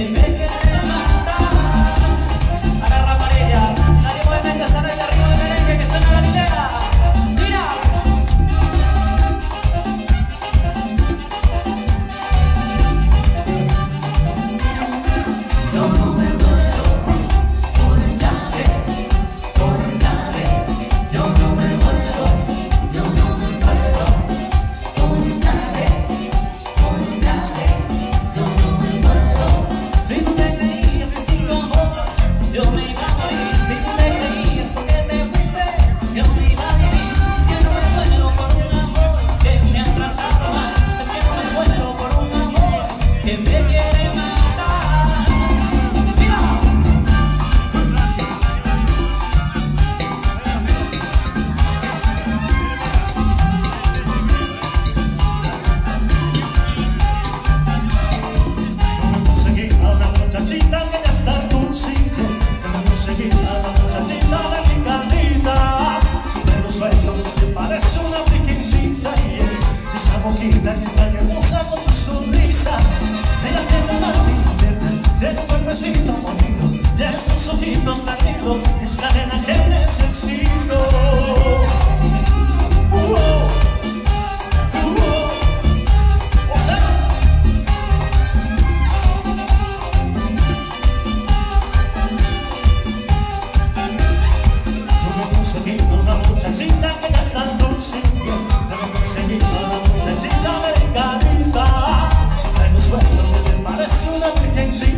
me quiere matar. Agarra amarilla, nadie puede meter esa rey de arriba de merengue que suena la litera. Mira. Yo no me muero por nadie, yo no me muero, yo no me muero por nadie, yo no me muero. Si tú te creías que sin tu amor yo me iba a morir, si tú te creías porque te fuiste yo me iba a vivir. Si no me muero por un amor que me ha tratado mal, es que no me muero por un amor que me quiere matar. Muchachita que ya está en tu sitio, como conseguir a la muchachita de mi carita. Si de los sueños se parece una virgencita y esa boquita que está hermosa con su sonrisa. Ella tiene una tristeza, tiene un cuerpecito bonito, tiene sus ojitos tan lindos, es la nena que necesito. Una muchachita que ya está en tu sitio, debe conseguir una muchachita americanita. Si trae los sueños que se parece una virgencita.